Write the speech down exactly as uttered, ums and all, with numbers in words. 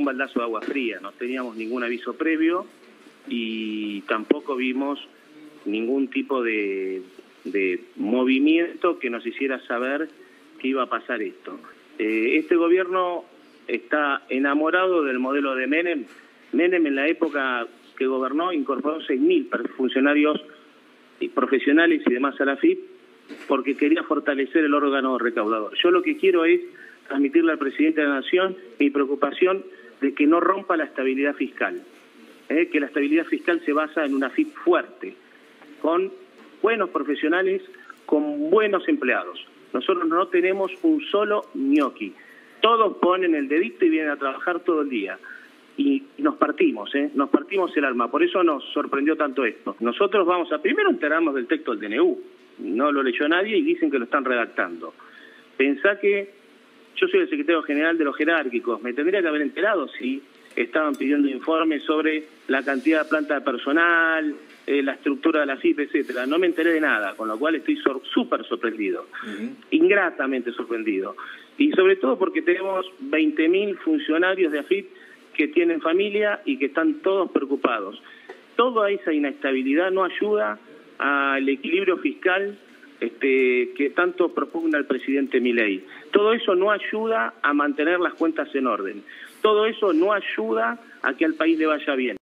un baldazo de agua fría, no teníamos ningún aviso previo y tampoco vimos ningún tipo de, de movimiento que nos hiciera saber que iba a pasar esto. Eh, este gobierno está enamorado del modelo de Menem. Menem en la época que gobernó incorporó seis mil funcionarios profesionales y demás a la A F I P porque quería fortalecer el órgano recaudador. Yo lo que quiero es transmitirle al presidente de la Nación mi preocupación de que no rompa la estabilidad fiscal, ¿eh? que la estabilidad fiscal se basa en una A F I P fuerte, con buenos profesionales, con buenos empleados. Nosotros no tenemos un solo ñoqui. Todos ponen el dedito y vienen a trabajar todo el día. Y nos partimos, ¿eh? nos partimos el alma. Por eso nos sorprendió tanto esto. Nosotros vamos a primero enterarnos del texto del D N U. No lo leyó nadie y dicen que lo están redactando. Pensá que yo soy el secretario general de los jerárquicos. Me tendría que haber enterado si estaban pidiendo informes sobre la cantidad de planta de personal, eh, la estructura de la F I P, etcétera. No me enteré de nada, con lo cual estoy súper sorprendido, uh-huh. ingratamente sorprendido. Y sobre todo porque tenemos veinte mil funcionarios de A F I P que tienen familia y que están todos preocupados. Toda esa inestabilidad no ayuda al equilibrio fiscal este, que tanto propugna el presidente Milei. Todo eso no ayuda a mantener las cuentas en orden. Todo eso no ayuda a que al país le vaya bien.